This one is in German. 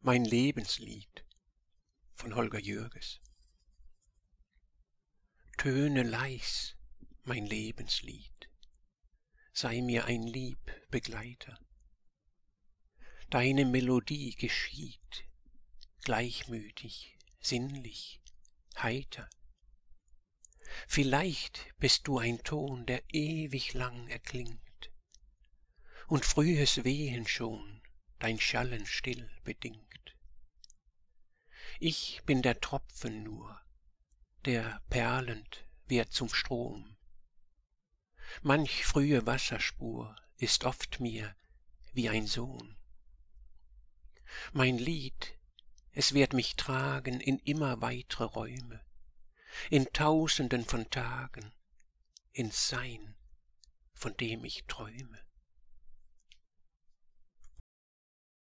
Mein Lebenslied von Holger Jürges. Töne leis, mein Lebenslied, sei mir ein lieb Begleiter. Deine Melodie geschieht, gleichmütig, sinnlich, heiter. Vielleicht bist du ein Ton, der ewig lang erklingt, und frühes Wehen schon dein Schallen still bedingt. Ich bin der Tropfen nur, der perlend wird zum Strom. Manch frühe Wasserspur ist oft mir wie ein Sohn. Mein Lied, es wird mich tragen in immer weitere Räume, in Tausenden von Tagen, ins Sein, von dem ich träume.